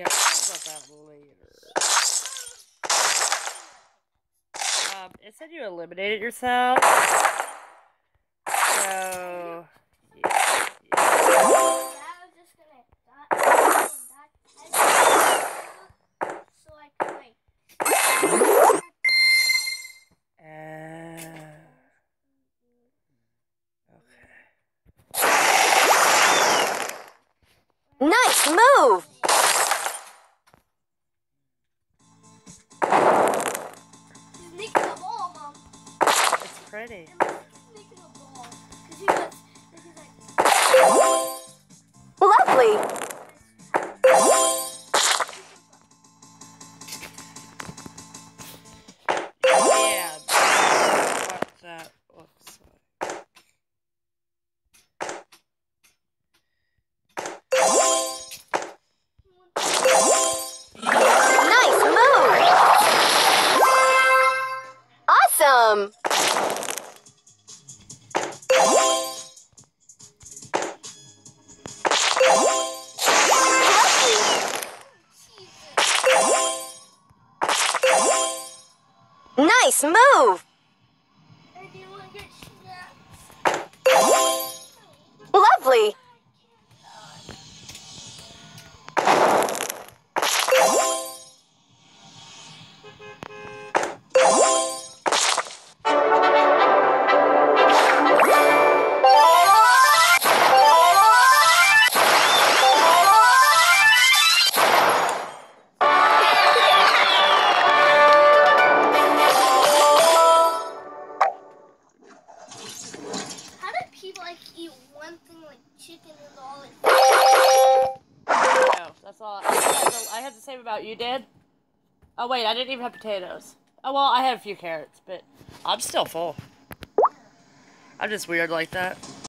about that later. It said you eliminated yourself. So, yeah. Nice move! He's making a ball, Mom. It's pretty. He's making a ball. Because he's like... Lovely! Yeah, that's what that looks like. Nice move! Awesome! Nice move! Lovely! Eat one thing like chicken and all it. No, that's all. I had the same about you did. Oh wait, I didn't even have potatoes. Oh well, I had a few carrots, but I'm still full. I'm just weird like that.